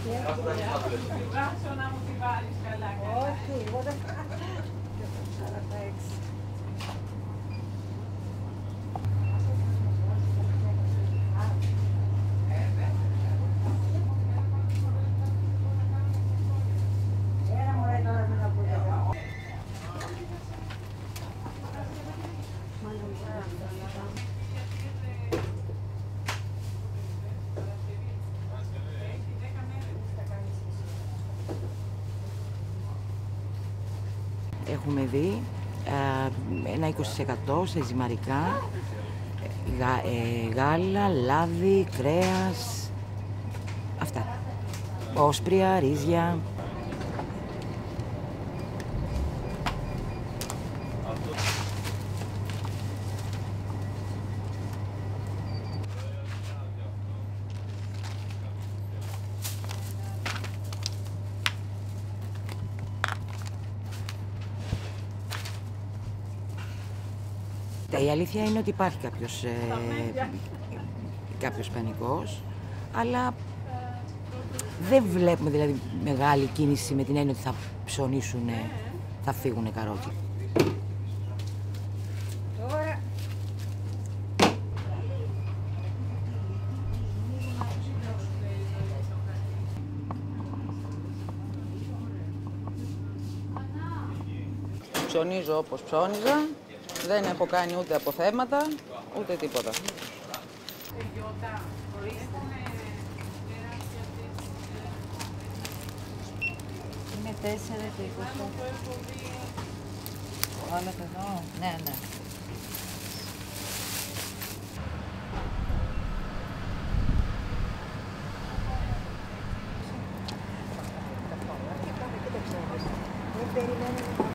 Να μου τη βάλεις καλά. Όχι, εγώ δεν θα. 46. Έχουμε δει ένα 20% σε ζυμαρικά, γάλα, λάδι, κρέας, αυτά. Όσπρια, ρύζια. Η αλήθεια είναι ότι υπάρχει κάποιος πανικός, αλλά δεν βλέπουμε δηλαδή μεγάλη κίνηση με την έννοια ότι θα ψωνίσουν, θα φύγουν καρότη. Ψωνίζω όπως ψώνιζα, δεν έχω κάνει ούτε αποθέματα, ούτε τίποτα. Είναι 4 και 20. Όλα εδώ. Ναι, ναι. Δεν περιμένουμε.